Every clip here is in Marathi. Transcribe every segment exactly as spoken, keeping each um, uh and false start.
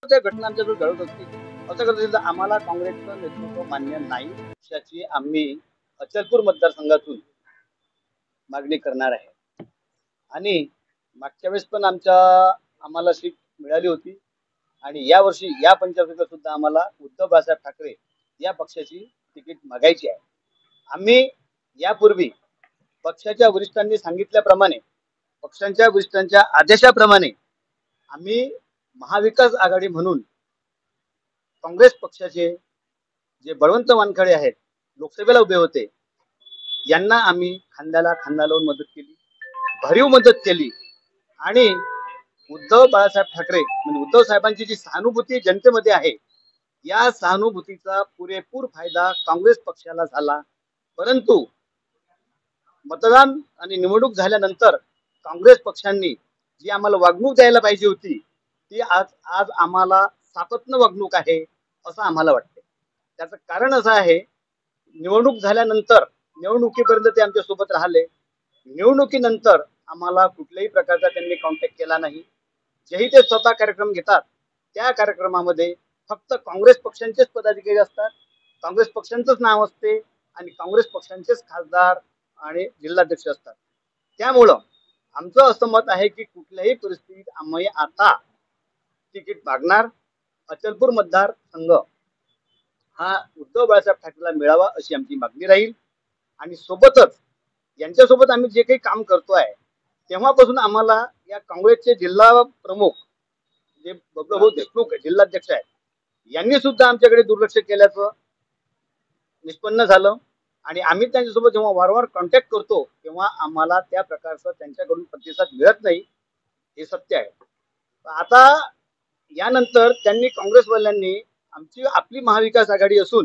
त्या घटना आमच्याकडे घडत असतील. असं करत असेल तर आम्हाला काँग्रेसचं नेतृत्व मान्य नाही. पक्षाची आम्ही अचलपूर मतदारसंघातून मागणी करणार आहे. आणि मागच्या वेळेस पण आमच्या आम्हाला सीट मिळाली होती आणि या वर्षी या पंचायतीला सुद्धा आम्हाला उद्धव बाळासाहेब ठाकरे या पक्षाची तिकीट मागायची आहे. आम्ही यापूर्वी पक्षाच्या वरिष्ठांनी सांगितल्याप्रमाणे, पक्षांच्या वरिष्ठांच्या आदेशाप्रमाणे आम्ही महाविकास आघाडी म्हणून काँग्रेस पक्षाचे जे बळवंत वानखडे आहेत, लोकसभेला उभे होते, यांना आम्ही खांद्याला खांदा लावून मदत केली, भरीव मदत केली. आणि उद्धव बाळासाहेब ठाकरे म्हणजे उद्धव साहेबांची जी सहानुभूती जनतेमध्ये आहे, या सहानुभूतीचा पुरेपूर फायदा काँग्रेस पक्षाला झाला. परंतु मतदान आणि निवडणूक झाल्यानंतर काँग्रेस पक्षांनी जी आम्हाला वागणूक द्यायला पाहिजे होती, ती आज आज आम्हाला सापत्न वागणूक आहे असं आम्हाला वाटते. त्याचं कारण असं आहे, निवडणूक झाल्यानंतर निवडणुकीपर्यंत ते आमच्या सोबत राहिले. निवडणुकीनंतर आम्हाला कुठल्याही प्रकारचा त्यांनी कॉन्टॅक्ट केला नाही. जेही ते स्वतः कार्यक्रम घेतात त्या कार्यक्रमामध्ये फक्त काँग्रेस पक्षांचेच पदाधिकारी असतात, काँग्रेस पक्षांचंच नाव असते आणि काँग्रेस पक्षांचेच खासदार आणि जिल्हाध्यक्ष असतात. त्यामुळं आमचं असं मत आहे की कुठल्याही परिस्थितीत आम्ही आता तिकीट मागणार. अचलपूर मतदारसंघ हा उद्धव बाळासाहेब ठाकरेला मिळावा अशी आमची मागणी राहील. आणि सोबतच यांच्यासोबत आम्ही जे काही काम करतोय तेव्हापासून आम्हाला या काँग्रेसचे जिल्हा प्रमुख जे बबलूभाऊ देशमुख जिल्हाध्यक्ष आहेत, यांनी सुद्धा आमच्याकडे दुर्लक्ष केल्याचं निष्पन्न झालं. आणि आम्ही त्यांच्यासोबत जेव्हा वारंवार कॉन्टॅक्ट करतो तेव्हा आम्हाला त्या प्रकारचा त्यांच्याकडून प्रतिसाद मिळत नाही, हे सत्य आहे. आता यानंतर त्यांनी काँग्रेसवाल्यांनी आमची आपली महाविकास आघाडी असून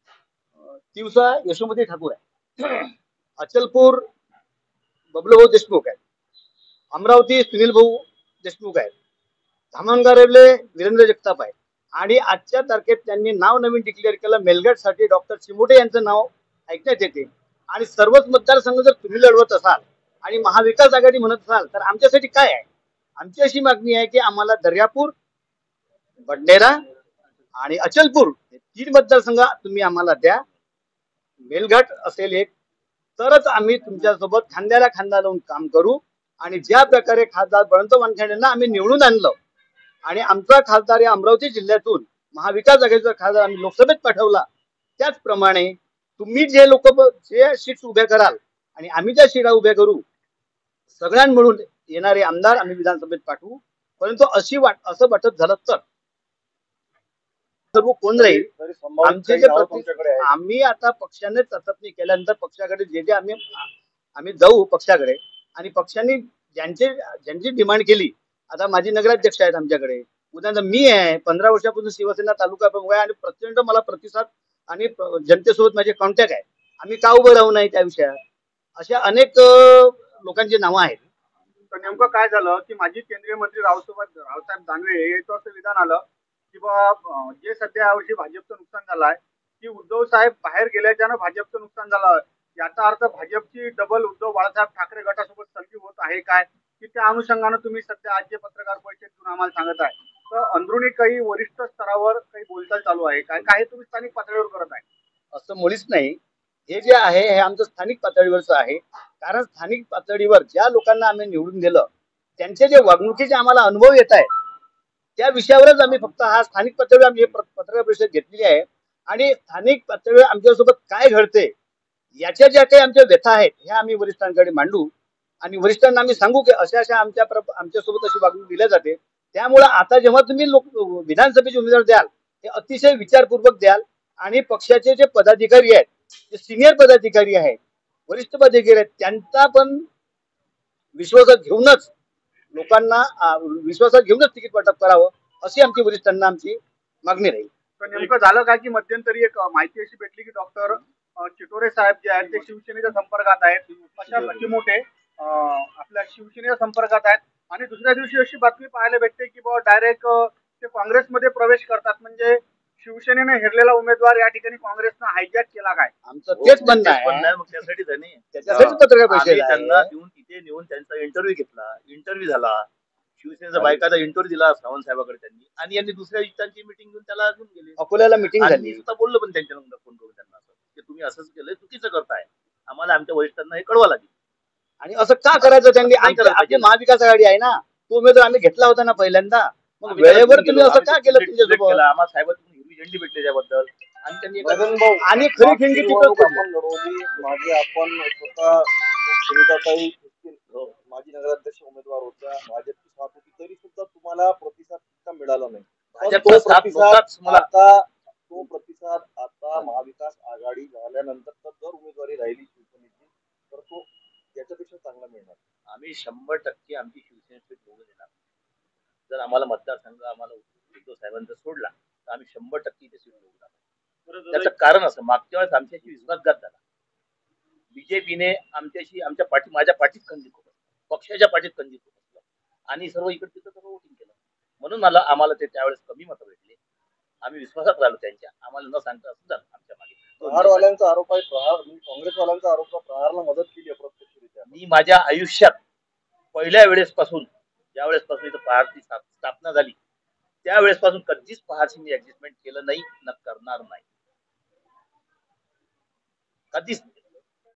तिवसा यशोमती ठाकूर आहे, अचलपूर बबलूभाऊ देशमुख आहेत, अमरावती सुनील भाऊ देशमुख आहेत, धामणगावले वीरेंद्र जगताप आहेत आणि आजच्या तारखेत त्यांनी नाव नवीन डिक्लेअर केलं मेलघाटसाठी डॉक्टर चिमोटे यांचं नाव ऐकण्यात येते. आणि सर्वच मतदारसंघ जर तुम्ही लढवत असाल आणि महाविकास आघाडी म्हणत असाल तर आमच्यासाठी काय आहे? आमची अशी मागणी आहे की आम्हाला दर्यापूर, बडनेरा आणि अचलपूर हे तीन मतदारसंघ तुम्ही आम्हाला द्या. मेलघाट असेल एक, तरच आम्ही तुमच्यासोबत खांद्याला खांदा लावून काम करू. आणि ज्या प्रकारे खासदार बळवंत वानखेडेंना आम्ही निवडून आणलं आणि आमचा खासदार या अमरावती जिल्ह्यातून महाविकास आघाडीचा खासदार आम्ही लोकसभेत पाठवला, त्याचप्रमाणे तुम्ही जे लोक जे सीट्स उभ्या कराल आणि आम्ही ज्या सीटा उभ्या करू, सगळ्यांना मिळून येणारे आमदार आम्ही विधानसभेत पाठवू. परंतु अशी वाट असं वाटत झालं तर सर्व कोण राहील? आमचे जे आम्ही आता पक्षाने चाचपणी केल्यानंतर पक्षाकडे जे जे आम्ही आम्ही जाऊ पक्षाकडे आणि पक्षांनी ज्यांचे ज्यांची डिमांड केली, आता माझी नगराध्यक्ष आहेत आमच्याकडे, उदाहरणार्थ मी आहे, पंधरा वर्षापासून शिवसेना तालुका प्रमुख आहे आणि प्रचंड मला प्रतिसाद आणि जनतेसोबत माझे कॉन्टॅक्ट आहे. आम्ही का उभं राहू नये त्या विषयात? अशा अनेक लोकांची नावं आहेत. तर नेमकं काय झालं की माजी केंद्रीय मंत्री रावसाहेब रावसाहेब दानवे याचं असं विधान आलं की बा जे सध्या यावर्षी भाजपचं नुकसान झालं आहे की उद्धव साहेब बाहेर गेल्याच्यानं भाजपचं नुकसान झालं, याचा अर्थ भाजपची डबल उद्धव बाळासाहेब ठाकरे गटासोबत सलगी होत आहे काय, की त्या अनुषंगानं तुम्ही सध्या आज जे पत्रकार परिषदेतून आम्हाला सांगत आहे तर अंदरुनी काही वरिष्ठ स्तरावर काही बोलचाल चालू आहे काय, काय तुम्ही स्थानिक पातळीवर करत आहे? असं मुळीच नाही. हे जे आहे हे आमचं स्थानिक पातळीवरचं आहे. कारण स्थानिक पातळीवर ज्या लोकांना आम्ही निवडून दिलं त्यांचे जे वागणुकीचे आम्हाला अनुभव येत आहेत त्या विषयावरच आम्ही फक्त हा स्थानिक पातळीवर आम्ही पत्रकार परिषद घेतलेली आहे. आणि स्थानिक पातळीवर आमच्यासोबत काय घडते याच्या ज्या काही आमच्या व्यथा आहेत ह्या आम्ही वरिष्ठांकडे मांडू आणि वरिष्ठांना आम्ही सांगू की अशा अशा आमच्या आमच्यासोबत अशी वागणूक दिल्या जाते. त्यामुळे आता जेव्हा तुम्ही लोक विधानसभेचे उमेदवार द्याल ते अतिशय विचारपूर्वक द्याल आणि पक्षाचे जे पदाधिकारी आहेत, जे सिनियर पदाधिकारी आहेत, वरिष्ठ पदाधिकारी आहेत, त्यांचा पण विश्वासात घेऊनच लोकांना विश्वासात घेऊनच तिकीट वाटप करावं अशी आमची वरिष्ठांना आमची मागणी राहील. तर नेमकं झालं काय की मध्यंतरी एक माहिती अशी भेटली की डॉक्टर चिटोरे साहेब जे आहेत ते शिवसेनेच्या संपर्कात आहेत, अशा मोठे आपल्या शिवसेनेच्या संपर्कात आहेत आणि दुसऱ्या दिवशी अशी बातमी पाहायला भेटते की बाबा डायरेक्ट ते काँग्रेसमध्ये प्रवेश करतात. म्हणजे शिवसेनेने हेरलेला उमेदवार या ठिकाणी काँग्रेसनं हायजॅक केला काय? आमचं तेच म्हणणं आहे. मग त्यासाठी त्यांनी त्याच्यासाठी पत्रकार परिषद त्यांना घेऊन तिथे नेऊन त्यांचा इंटरव्ह्यू घेतला, इंटरव्ह्यू झाला. शिवसेनेचा बायकाचा इंटरव्ह्यू दिला सावंत साहेबांकडे त्यांनी, आणि यांनी दुसऱ्या दिवसांची मिटिंग घेऊन त्याला अजून गेले. अकोल्याला मिटिंग आणि झाली मी स्वतः बोललो पण त्यांच्यानंतर फोन करून त्यांना असं की तुम्ही असंच केलंय, चुकीचं करताय, आम्हाला आमच्या वरिष्ठांना हे कळवा लागेल. आणि असं का करायचं त्यांनी? नाही आमची करायला आपली पाहिजे. महाविकास आघाडी आहे ना, तो उमेदवार आम्ही घेतला होता ना पहिल्यांदा. मग आम्ही त्याला वेळेवर घेऊन तुम्ही गेलो, असं आम्ही का तो केलं सिलेक्ट- सिलेक्ट तुमच्यासोबत? केला. आम्हाला साहेबांनी हिरवी झेंडी भेटली त्याबद्दल, आणि त्यांनी एका- मदन भाऊ, आणि खरी मागची खिंडी तिथंच निवडणूक पडली. आपण लढवली. मागे आपण स्वतः सुनीताताई माजी नगराध्यक्ष उमेदवार होत्या, भाजपची साथ होती, तरी सुद्धा तुम्हाला प्रतिसाद तितका मिळाला नाही. पण भाजपचा तो साथ प्रतिसाद नव्हताच मला. आता तो प्रतिसाद आता महाविकास आघाडी झाल्यानंतर तर जर उमेदवारी राहिली शिवसेनेची तर तो याच्यापेक्षा चांगला मिळणार. आम्ही शंभर टक्के आमची शिवसेनेची निवडून येणार. जर आम्हाला मतदारसंघ आम्हाला उद्धव साहेबांचा सोडला तर आम्ही शंभर टक्के इथे सीट निवडणार. त्याचं कारण असं, मागच्या वेळेस आमच्याशी विश्वासघात झाला. बीजेपीने आमच्याशी आमच्या पाठी माझ्या पाठीत खंडित होतं, पक्षाच्या पाठीत खंडित होतं, आणि सर्व इकडे तिथं सर्व वोटिंग केलं. म्हणून मला आम्हाला ते त्यावेळेस कमी मतं भेटले. आम्ही विश्वासात राहिलो त्यांच्या, आम्हाला न सांगता असं झालं आमच्या मागे. प्रहारवाल्यांचा आरोप आहे, प्रहार काँग्रेसवाल्यांचा आरोप आहे, प्रहारला मदत केली अप्रत्यक्षरित्या. मी माझ्या आयुष्यात पहिल्या वेळेस पासून, ज्या वेळेस पासून इथं पहारची स्थापना झाली त्यावेळेस पासून कधीच पहारशी मी ऍडजस्टमेंट केलं नाही, न करणार नाही, कधीच.